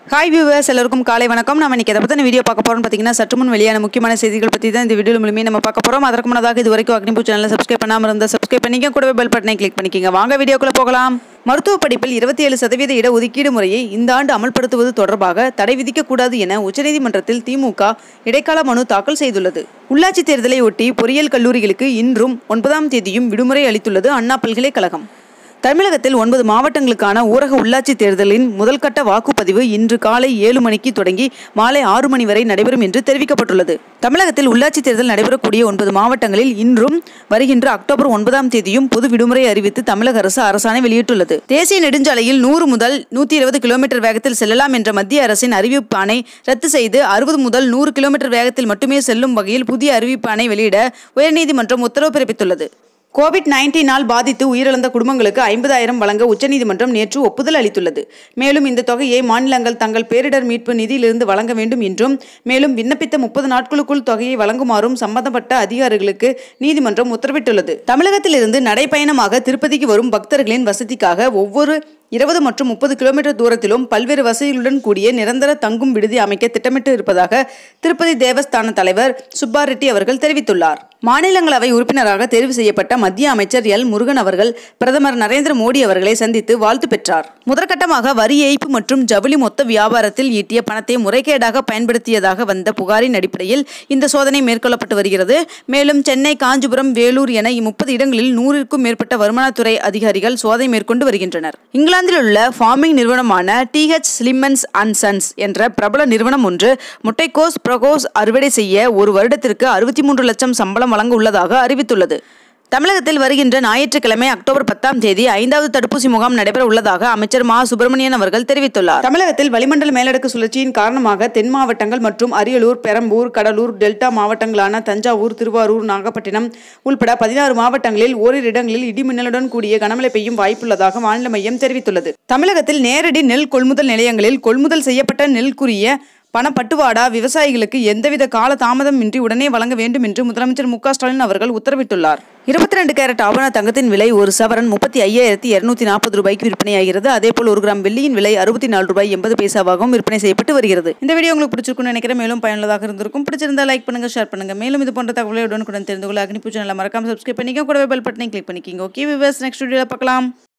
Hi viewers, எல்லாருக்கும் காலை வணக்கம். நம்ம இன்னைக்கு எதை பற்றின வீடியோ பார்க்க போகிறோம்னு பார்த்தீங்கன்னா, சற்று முன் வெளியான முக்கியமான செய்திகள் பற்றி தான் இந்த வீடியோ மூலமே நம்ம பார்க்க போகிறோம். அதற்கு முன்னதாக இது வரைக்கும் அக்னிபூ சேனலை சப்ஸ்கிரைப் பண்ணாமல் இருந்தால் சப்ஸ்கிரைப் பண்ணிக்க, கூடவே பெல் பட்டனை கிளிக் பண்ணிக்கோங்க. வாங்க வீடியோக்குள்ளே போகலாம். மருத்துவ படிப்பில் 27% இட ஒதுக்கீடு முறையை இந்த ஆண்டு அமல்படுத்துவது தொடர்பாக தடை விதிக்கக்கூடாது என உச்சநீதிமன்றத்தில் திமுக இடைக்கால மனு தாக்கல் செய்துள்ளது. உள்ளாட்சி தேர்தலை ஒட்டி பொறியியல் கல்லூரிகளுக்கு இன்றும் 9ஆம் தேதியும் விடுமுறை அளித்துள்ளது அண்ணா பல்கலைக்கழகம். தமிழகத்தில் 9 மாவட்டங்களுக்கான ஊரக உள்ளாட்சி தேர்தலின் முதல்கட்ட வாக்குப்பதிவு இன்று காலை 7 மணிக்கு தொடங்கி மாலை 6 மணி வரை நடைபெறும் என்று தெரிவிக்கப்பட்டுள்ளது. தமிழகத்தில் உள்ளாட்சி தேர்தல் நடைபெறக்கூடிய 9 மாவட்டங்களில் இன்றும் வருகின்ற அக்டோபர் 9ஆம் தேதியும் பொது விடுமுறை அறிவித்து தமிழக அரசு அரசாணை வெளியிட்டுள்ளது. தேசிய நெடுஞ்சாலையில் 100 முதல் 120 கிலோமீட்டர் வேகத்தில் செல்லலாம் என்ற மத்திய அரசின் அறிவிப்பாணை ரத்து செய்து 60 முதல் 100 கிலோமீட்டர் வேகத்தில் மட்டுமே செல்லும் வகையில் புதிய அறிவிப்பாணை வெளியிட உயர்நீதிமன்றம் உத்தரவு பிறப்பித்துள்ளது. கோவிட்-19 பாதித்து உயிரிழந்த குடும்பங்களுக்கு 50,000 வழங்க உச்சநீதிமன்றம் நேற்று ஒப்புதல் அளித்துள்ளது. மேலும் இந்த தொகையை மாநிலங்கள் தங்கள் பேரிடர் மீட்பு நிதியிலிருந்து வழங்க வேண்டும் என்றும், மேலும் விண்ணப்பித்த 30 நாட்களுக்குள் தொகையை வழங்குமாறும் சம்பந்தப்பட்ட அதிகாரிகளுக்கு நீதிமன்றம் உத்தரவிட்டுள்ளது. தமிழகத்திலிருந்து நடைபயணமாக திருப்பதிக்கு வரும் பக்தர்களின் வசதிக்காக ஒவ்வொரு 20 மற்றும் 30 கிலோமீட்டர் தூரத்திலும் பல்வேறு வசதிகளுடன் கூடிய நிரந்தர தங்கும் விடுதி அமைக்க திட்டமிட்டு இருப்பதாக திருப்பதி தேவஸ்தான தலைவர் சுப்பா ரெட்டி அவர்கள் தெரிவித்துள்ளார். மாநிலங்களவை உறுப்பினராக தேர்வு செய்யப்பட்ட மத்திய அமைச்சர் எல். முருகன் அவர்கள் பிரதமர் நரேந்திர மோடி அவர்களை சந்தித்து வாழ்த்து பெற்றார். முதற்கட்டமாக வரி ஏய்ப்பு மற்றும் ஜவுளி மொத்த வியாபாரத்தில் ஈட்டிய பணத்தை முறைகேடாக பயன்படுத்தியதாக வந்த புகாரின் அடிப்படையில் இந்த சோதனை மேற்கொள்ளப்பட்டு வருகிறது. மேலும் சென்னை, காஞ்சிபுரம், வேலூர் என 30 இடங்களில் 100க்கும் மேற்பட்ட வருமானத்துறை அதிகாரிகள் சோதனை மேற்கொண்டு வருகின்றனர். இங்கிலாந்தில் உள்ள ஃபார்மிங் நிறுவனமான TH Slimans & Sons என்ற பிரபல நிறுவனம் ஒன்று முட்டைக்கோஸ் பிரகோஸ் அறுவடை செய்ய ஒரு வருடத்திற்கு 63 லட்சம் சம்பளம் வழங்க உள்ளதாக அறிவித்துள்ளது. தமிழகத்தில் வருகின்ற ஞாயிற்றுக்கிழமை அக்டோபர் 10ஆம் தேதி 5வது தடுப்பூசி முகாம் நடைபெற உள்ளதாக அமைச்சர் மா. சுப்பிரமணியன் அவர்கள் தெரிவித்துள்ளார். தமிழகத்தில் வளிமண்டல மேலடுக்கு சுழற்சியின் காரணமாக தென் மாவட்டங்கள் மற்றும் அரியலூர், பெரம்பூர், கடலூர், டெல்டா மாவட்டங்களான தஞ்சாவூர், திருவாரூர், நாகப்பட்டினம் உள்பட 16 மாவட்டங்களில் ஓரிரு இடங்களில் இடிமின்னலுடன் கூடிய கனமழை பெய்யும் வாய்ப்புள்ளதாக வானிலை மையம் தெரிவித்துள்ளது. தமிழகத்தில் நேரடி நெல் கொள்முதல் நிலையங்களில் கொள்முதல் செய்யப்பட்ட நெல்குரிய பணப்பட்டுவாடா விவசாயிகளுக்கு எந்தவித கால தாமதமின்றி உடனே வழங்க வேண்டும் என்று முதலமைச்சர் மு. க. ஸ்டாலின் அவர்கள் உத்தரவிட்டுள்ளார். 22 கேரட் ஆபண தங்கத்தின் விலை ஒரு சவரன் 35,240 ரூபாய்க்கு விற்பனையாகிறது. அதேபோல் 1 கிராம் வெள்ளியின் விலை 64 ரூபாய் 80 பைசாவாகவும் விற்பனை செய்யப்பட்டு வருகிறது. இந்த வீடியோ உங்களுக்கு பிடிச்சிருக்கும்னு நினைக்கிறேன். மேலும் பயனுள்ளதாக இருந்திருக்கும். பிடிச்சிருந்தா லைக் பண்ணுங்க, ஷேர் பண்ணுங்க. மேலும் இது போன்ற தகவலை உடனுக்குடன் தெரிந்து கொள்ள அக்னிபூ சேனலை மறக்காம சப்ஸ்கிரைப் பண்ணிக்க, கூடவே பெல் பட்டனை கிளிக் பண்ணிக்கிங்க. ஓகே வியூவர்ஸ், நெக்ஸ்ட் வீடியோல பார்க்கலாம்.